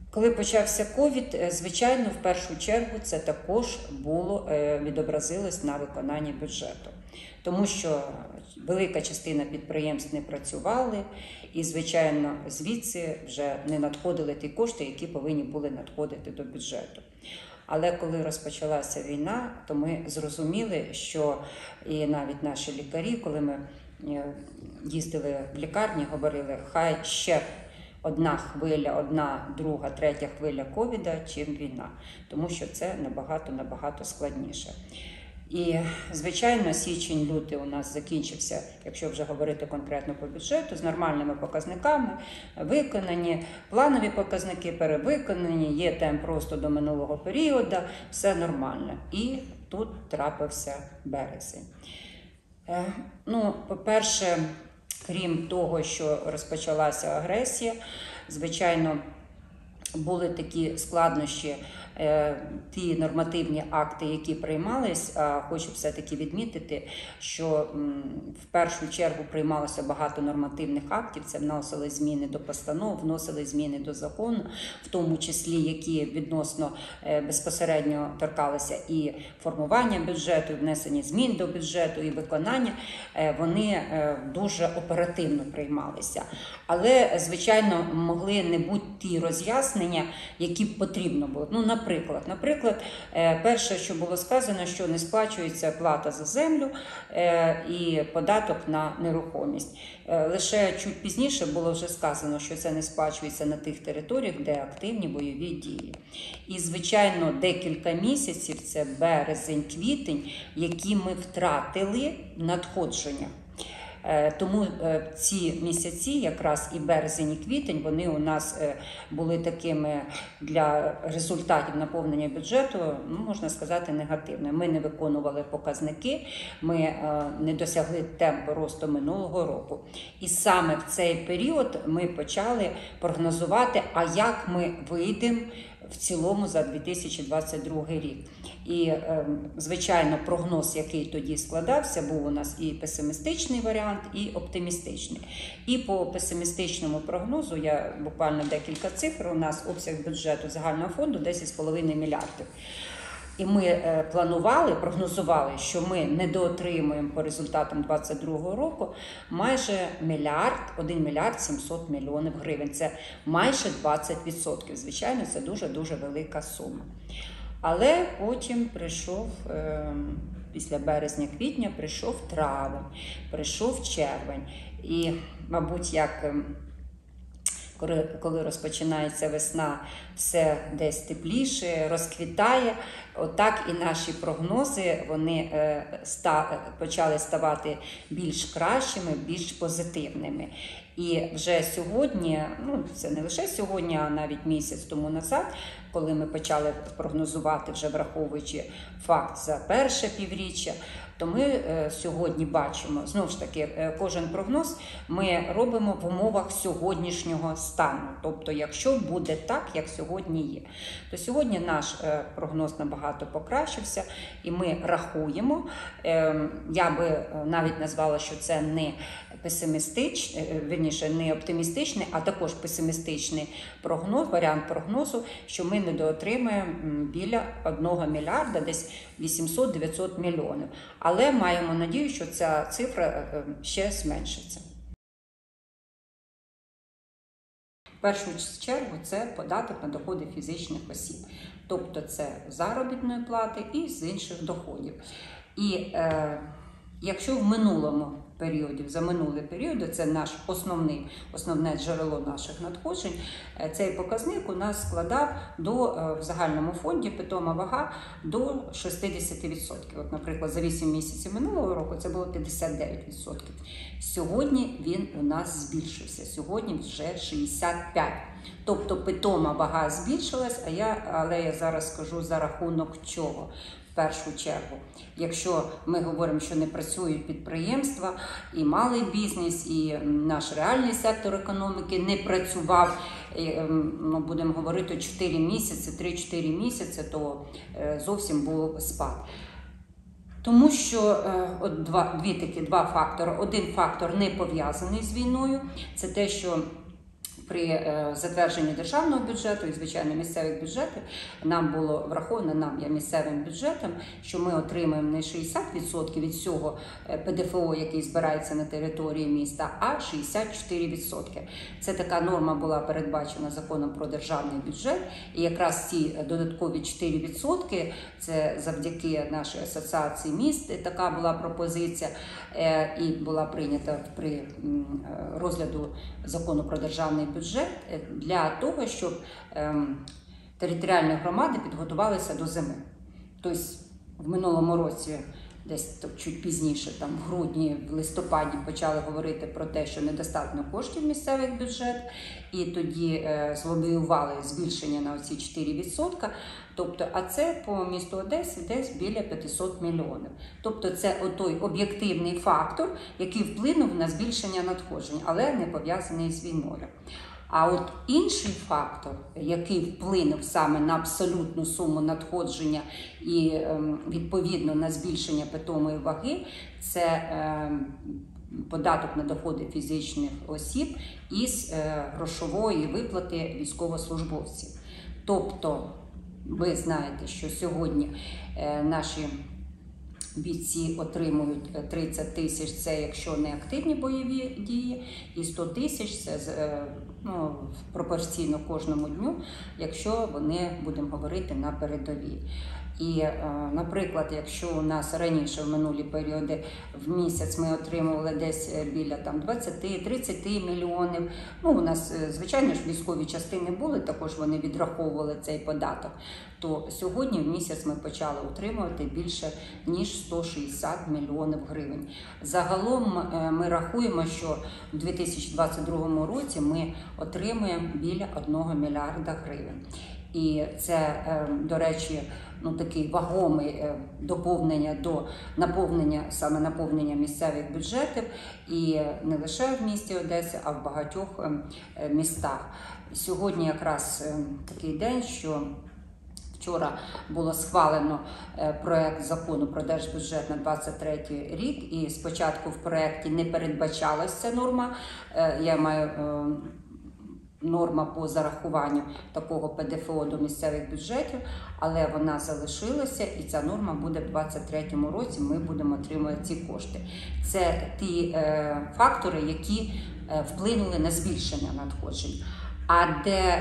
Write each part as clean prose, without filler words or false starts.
Коли почався ковід, звичайно, в першу чергу це також відобразилось на виконанні бюджету. Тому що велика частина підприємств не працювали і, звичайно, звідси вже не надходили ті кошти, які повинні були надходити до бюджету. Але коли розпочалася війна, то ми зрозуміли, що і навіть наші лікарі, коли ми їздили в лікарні, говорили, хай ще одна хвиля, одна, друга, третя хвиля ковіда, чим війна. Тому що це набагато складніше. І, звичайно, січень-лютий у нас закінчився, якщо вже говорити конкретно по бюджету, з нормальними показниками, виконані, планові показники перевиконані, є темп росту до минулого періоду, все нормально. І тут трапився березень. По-перше, крім того, що розпочалася агресія, звичайно, були такі складнощі, ті нормативні акти, які приймались. Хочу все-таки відмітити, що в першу чергу приймалося багато нормативних актів, це вносили зміни до постанов, вносили зміни до закону, в тому числі, які відносно безпосередньо торкалися і формування бюджету, і внесення змін до бюджету, і виконання, вони дуже оперативно приймалися. Але, звичайно, могли не бути ті роз'яснення, які б потрібно було. Наприклад, перше, що було сказано, що не сплачується плата за землю і податок на нерухомість. Лише чуть пізніше було вже сказано, що це не сплачується на тих територіях, де активні бойові дії. І, звичайно, декілька місяців, це березень, квітень, які ми втратили надходження. Тому ці місяці, якраз і березень, і квітень, вони у нас були такими для результатів наповнення бюджету, можна сказати, негативними. Ми не виконували показники, ми не досягли темпу росту минулого року. І саме в цей період ми почали прогнозувати, а як ми вийдемо в цілому за 2022 рік. І, звичайно, прогноз, який тоді складався, був у нас і песимістичний варіант, і оптимістичний. І по песимістичному прогнозу, я буквально декілька цифр, у нас обсяг бюджету загального фонду 10,5 мільярдів. І ми прогнозували, що ми недоотримуємо по результатам 2022 року майже 1 мільярд 700 мільйонів гривень. Це майже 20%. Звичайно, це дуже-дуже велика сума. Але потім прийшов, після березня-квітня, прийшов травень, прийшов червень. І, мабуть, коли розпочинається весна, все десь тепліше, розквітає. Отак і наші прогнози, вони почали ставати більш кращими, більш позитивними. І вже сьогодні, це не лише сьогодні, а навіть місяць тому назад, коли ми почали прогнозувати, вже враховуючи факт за перше півріччя, то ми сьогодні бачимо, знову ж таки, кожен прогноз ми робимо в умовах сьогоднішнього стану. Тобто, якщо буде так, як сьогодні є. То сьогодні наш прогноз набагато покращився, і ми рахуємо. Я би навіть назвала, що це не не оптимістичний, а також песимістичний прогноз, варіант прогнозу, що ми недоотримаємо біля 1 мільярда, десь 800-900 мільйонів. Але маємо надію, що ця цифра ще зменшиться. В першу чергу це податок на доходи фізичних осіб. Тобто це заробітної плати і з інших доходів. І якщо в минулому періоді, за минулий період, це наш основне джерело наших надходжень, цей показник у нас складав в загальному фонді питома вага до 60%. От, наприклад, за 8 місяців минулого року це було 59%. Сьогодні він у нас збільшився, сьогодні вже 65%. Тобто питома вага збільшилась, але я зараз скажу, за рахунок чого. В першу чергу, якщо ми говоримо, що не працюють підприємства, і малий бізнес, і наш реальний сектор економіки не працював, будемо говорити, 4 місяці, 3-4 місяці, то зовсім був спад. Тому що два фактори. Один фактор не пов'язаний з війною, це те, що При затвердженні державного бюджету і, звичайно, місцевих бюджетів нам було враховано, я місцевим бюджетом, що ми отримаємо не 60% від всього ПДФО, який збирається на території міста, а 64%. Це така норма була передбачена законом про державний бюджет. І якраз ці додаткові 4%, це завдяки нашій асоціації міст, така була пропозиція і була прийнята при розгляду закону про державний бюджет для того, щоб територіальні громади підготувалися до зими. Тобто в минулому році, десь чуть пізніше, там в грудні, в листопаді почали говорити про те, що недостатньо коштів в місцевих бюджет, і тоді злобіювали збільшення на оці 4%. Тобто, а це по місту Одесі десь біля 500 мільйонів. Тобто це той об'єктивний фактор, який вплинув на збільшення надходжень, але не пов'язаний з війною. А от інший фактор, який вплинув саме на абсолютну суму надходження і відповідно на збільшення питомої ваги, це податок на доходи фізичних осіб із грошової виплати військовослужбовців. Тобто, ви знаєте, що сьогодні наші бійці отримують 30 тисяч, це якщо не активні бойові дії, і 100 тисяч це пропорційно кожному дню, якщо вони, будемо говорити, на передовій. І, наприклад, якщо у нас раніше в минулі періоди в місяць ми отримували десь біля 20-30 мільйонів, у нас, звичайно ж, військові частини були, також вони відраховували цей податок, то сьогодні в місяць ми почали отримувати більше ніж 160 мільйонів гривень. Загалом ми рахуємо, що в 2022 році ми отримуємо біля 1 мільярда гривень. І це, до речі, такий вагомий доповнення до наповнення місцевих бюджетів, і не лише в місті Одесі, а в багатьох містах. Сьогодні якраз такий день, що вчора було схвалено проект закону про держбюджет на 2023 рік, і спочатку в проекті не передбачалася ця норма, я маю норма по зарахуванню такого ПДФО до місцевих бюджетів, але вона залишилася, і ця норма буде в 2023 році, ми будемо отримувати ці кошти. Це ті фактори, які вплинули на збільшення надходжень. А де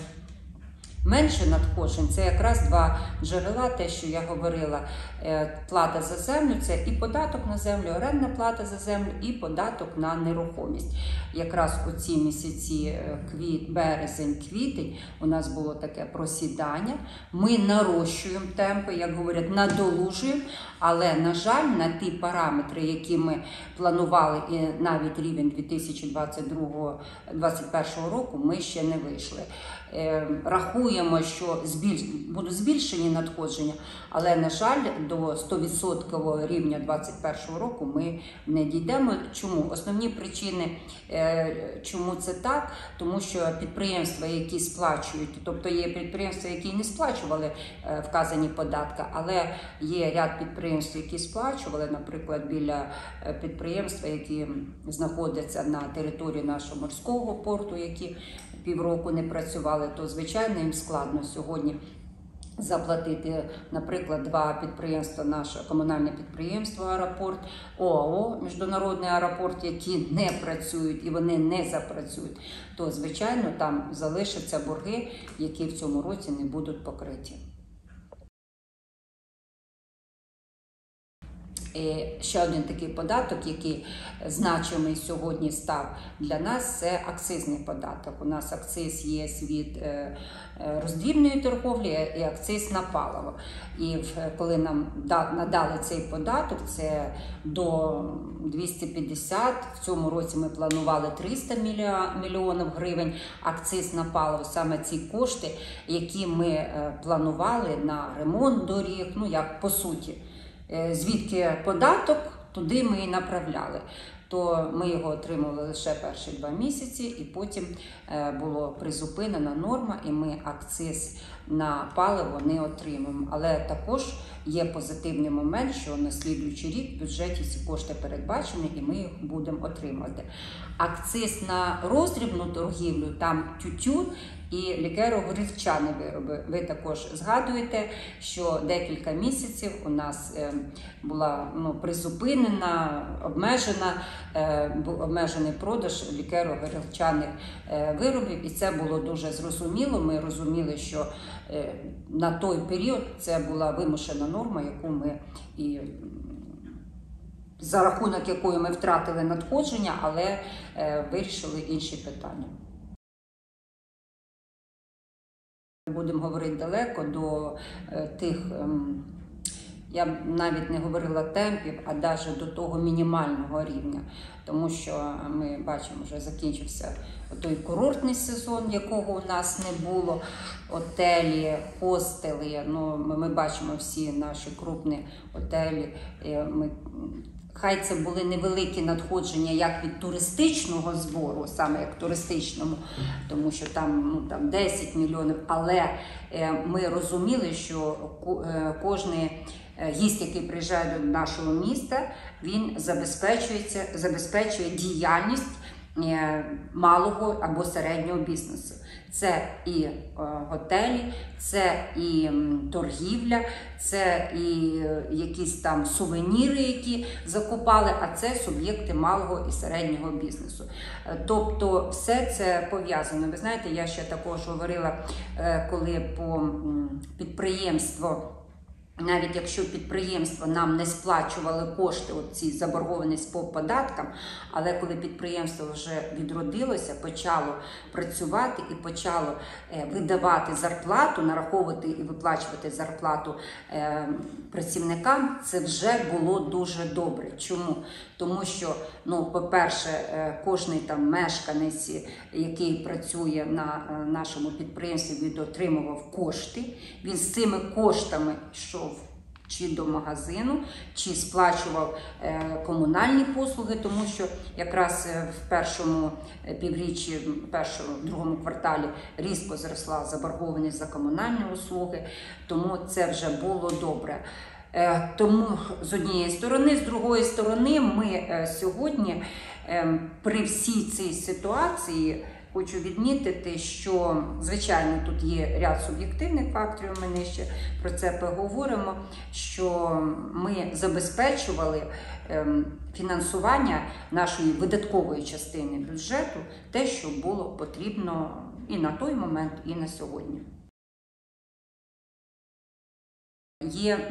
менше надходжень, це якраз два джерела, те, що я говорила, плата за землю, це і податок на землю, орендна плата за землю, і податок на нерухомість. Якраз у ці місяці березень, квітень у нас було таке просідання, ми нарощуємо темпи, як говорять, надолужуємо, але, на жаль, на ті параметри, які ми планували, і навіть рівень 2021 року, ми ще не вийшли. Рахуємо, що будуть збільшені надходження, але, на жаль, до 100% рівня 2021 року ми не дійдемо. Чому? Основні причини, чому це так, тому що підприємства, які сплачують, тобто є підприємства, які не сплачували вказані податки, але є ряд підприємств, які сплачували, наприклад, біля підприємства, які знаходяться на території нашого морського порту, які півроку не працювали, то, звичайно, їм складно сьогодні заплатити, наприклад, два підприємства, наше комунальне підприємство «Аеропорт», ОАО «Міжнародний аеропорт», які не працюють і вони не запрацюють, то, звичайно, там залишаться борги, які в цьому році не будуть покриті. І ще один такий податок, який значимий сьогодні став для нас, це акцизний податок. У нас акциз є від роздрібної торговлі і акциз на паливо. І коли нам надали цей податок, це до 250, в цьому році ми планували 300 мільйонів гривень акциз на паливо. Саме ці кошти, які ми планували на ремонт доріг, як по суті. Звідки податок, туди ми і направляли. то ми його отримували лише перші 2 місяці, і потім була призупинена норма, і ми акциз на паливо не отримуємо. Але також є позитивний момент, що на слідуючий рік в бюджеті ці кошти передбачені, і ми їх будемо отримувати. Акциз на роздрібну торгівлю, там тютюн і лікеро-горілчані вироби. Ви також згадуєте, що декілька місяців у нас була призупинена, був обмежений продаж лікеро-горілчаних виробів, і це було дуже зрозуміло. Ми розуміли, що на той період це була вимушена норма, яку ми за рахунок якої ми втратили надходження, але вирішили інші питання. Будемо говорити далеко до тих, я б навіть не говорила темпів, а навіть до того мінімального рівня. Тому що ми бачимо, вже закінчився той курортний сезон, якого у нас не було. Готелі, хостели, ми бачимо всі наші крупні готелі. Хай це були невеликі надходження як від туристичного збору, саме як туристичному, тому що там 10 мільйонів, але ми розуміли, що кожен гість, який приїжджає до нашого міста, він забезпечує діяльність малого або середнього бізнесу. Це і готелі, це і торгівля, це і якісь там сувеніри, які закупали, а це суб'єкти малого і середнього бізнесу. Тобто все це пов'язано. Ви знаєте, я ще також говорила, коли по підприємство, навіть якщо підприємство нам не сплачували кошти, ці заборгованість по податкам, але коли підприємство вже відродилося, почало працювати і почало видавати зарплату, нараховувати і виплачувати зарплату працівникам, це вже було дуже добре. Чому? Тому що, по-перше, кожний там мешканець, який працює на нашому підприємстві, він отримував кошти, він з цими коштами йшов чи до магазину, чи сплачував комунальні послуги, тому що якраз в першому півріччі, в другому кварталі різко зросла заборгованість за комунальні услуги, тому це вже було добре. Тому з однієї сторони, з другої сторони, ми сьогодні при всій цій ситуації хочу відмітити, що, звичайно, тут є ряд суб'єктивних факторів, ми ще про це поговоримо, що ми забезпечували фінансування нашої видаткової частини бюджету, те, що було потрібно і на той момент, і на сьогодні. Є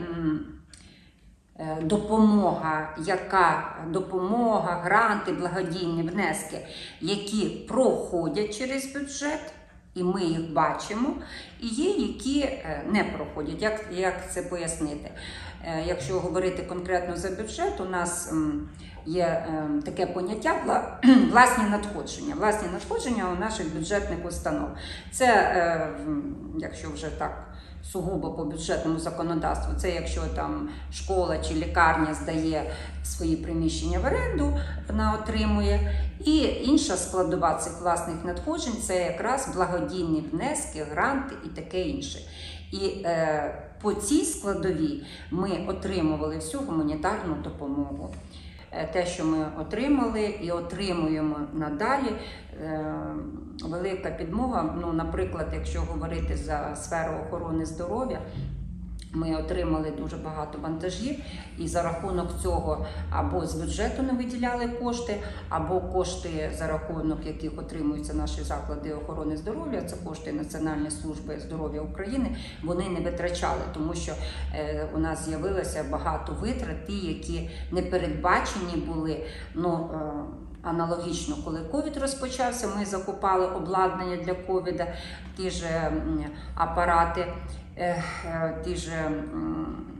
допомога, гранти, благодійні внески, які проходять через бюджет, і ми їх бачимо, і є, які не проходять. Як це пояснити? Якщо говорити конкретно за бюджет, у нас є таке поняття власні надходження. Власні надходження у наших бюджетних установ. Це, якщо вже так, сугубо по бюджетному законодавству, це якщо там школа чи лікарня здає свої приміщення в оренду, вона отримує. І інша складова цих власних надходжень – це якраз благодійні внески, гранти і таке інше. І по цій складовій ми отримували всю гуманітарну допомогу. Те, що ми отримали і отримуємо надалі, велика підмога. Наприклад, якщо говорити за сферу охорони здоров'я, ми отримали дуже багато вантажів, і за рахунок цього або з бюджету не виділяли кошти, або кошти, за рахунок яких отримуються наші заклади охорони здоров'я, це кошти Національної служби здоров'я України, вони не витрачали, тому що у нас з'явилося багато витрат, ті, які не передбачені були. Аналогічно, коли ковід розпочався, ми закупали обладнання для ковіда, ті ж апарати, ті ж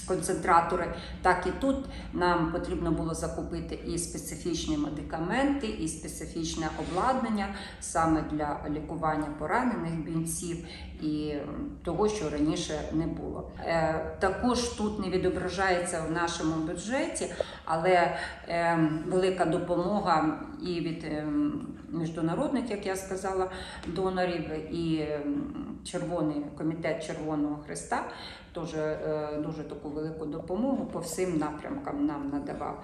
концентратори, так і тут нам потрібно було закупити і специфічні медикаменти, і специфічне обладнання саме для лікування поранених бійців і того, що раніше не було. Також тут не відображається в нашому бюджеті, але велика допомога і від міжнародних, як я сказала, донорів, і комітет Червоного Хреста теж дуже таку велику допомогу по всім напрямкам нам надавав.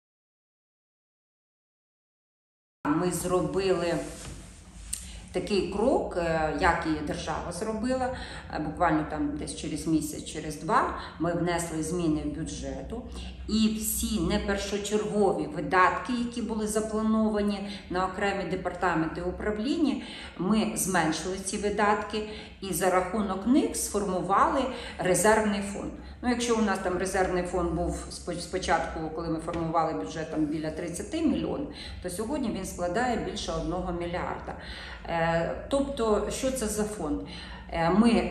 Ми зробили такий крок, як і держава зробила, буквально там десь через місяць, через два, ми внесли зміни в бюджету, і всі непершочергові видатки, які були заплановані на окремі департаменти управління, ми зменшили ці видатки і за рахунок них сформували резервний фонд. Ну, якщо у нас там резервний фонд був спочатку, коли ми формували бюджет, там біля 30 мільйонів, то сьогодні він складає більше 1 мільярда. Тобто, що це за фонд? Ми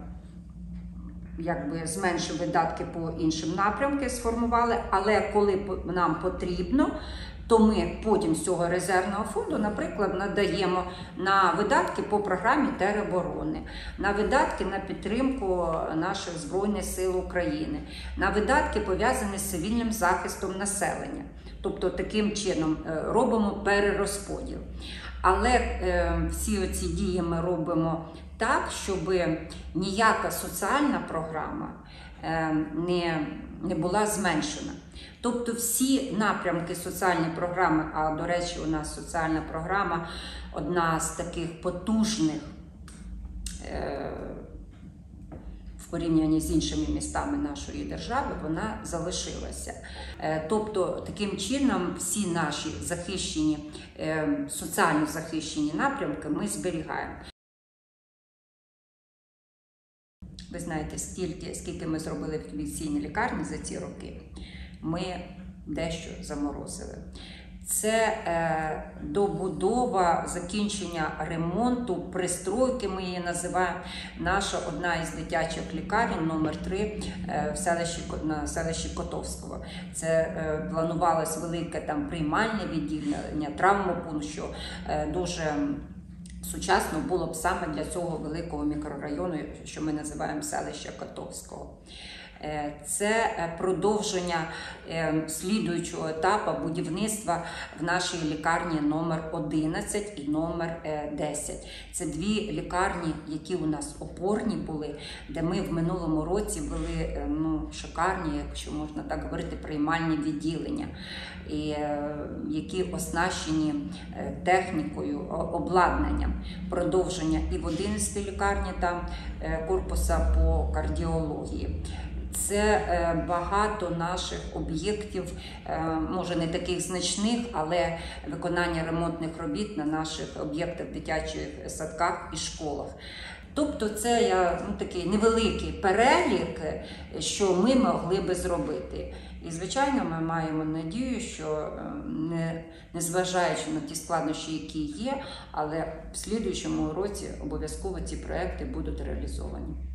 зменшили видатки по іншим напрямкам, сформували, але коли нам потрібно, то ми потім з цього резервного фонду, наприклад, надаємо на видатки по програмі тероборони, на видатки на підтримку наших Збройних сил України, на видатки, пов'язані з цивільним захистом населення. Тобто, таким чином робимо перерозподіл. Але всі ці дії ми робимо так, щоб ніяка соціальна програма не була зменшена. Тобто всі напрямки соціальної програми, а до речі, у нас соціальна програма одна з таких потужних в порівнянні з іншими містами нашої держави, вона залишилася. Тобто таким чином всі наші захищені, соціально захищені напрямки ми зберігаємо. Ви знаєте, скільки ми зробили в інфекційній лікарні за ці роки, ми дещо заморозили. Це добудова, закінчення ремонту, пристройки, ми її називаємо, наша одна із дитячих лікарень, номер 3 в селищі Котовського. Це планувалось велике там приймальне відділення, травмопункт, що дуже сучасно було б саме для цього великого мікрорайону, що ми називаємо селище Котовського. Це продовження слідуючого етапу будівництва в нашій лікарні номер 11 і номер 10. Це дві лікарні, які у нас опорні були, де ми в минулому році ввели шикарні, якщо можна так говорити, приймальні відділення, які оснащені технікою, обладнанням. Продовження і в 11 лікарні там корпуса по кардіології. Це багато наших об'єктів, може не таких значних, але виконання ремонтних робіт на наших об'єктах, дитячих садках і школах. Тобто це такий невеликий перелік, що ми могли би зробити. І, звичайно, ми маємо надію, що незважаючи на ті складнощі, які є, але в слідуючому році обов'язково ці проекти будуть реалізовані.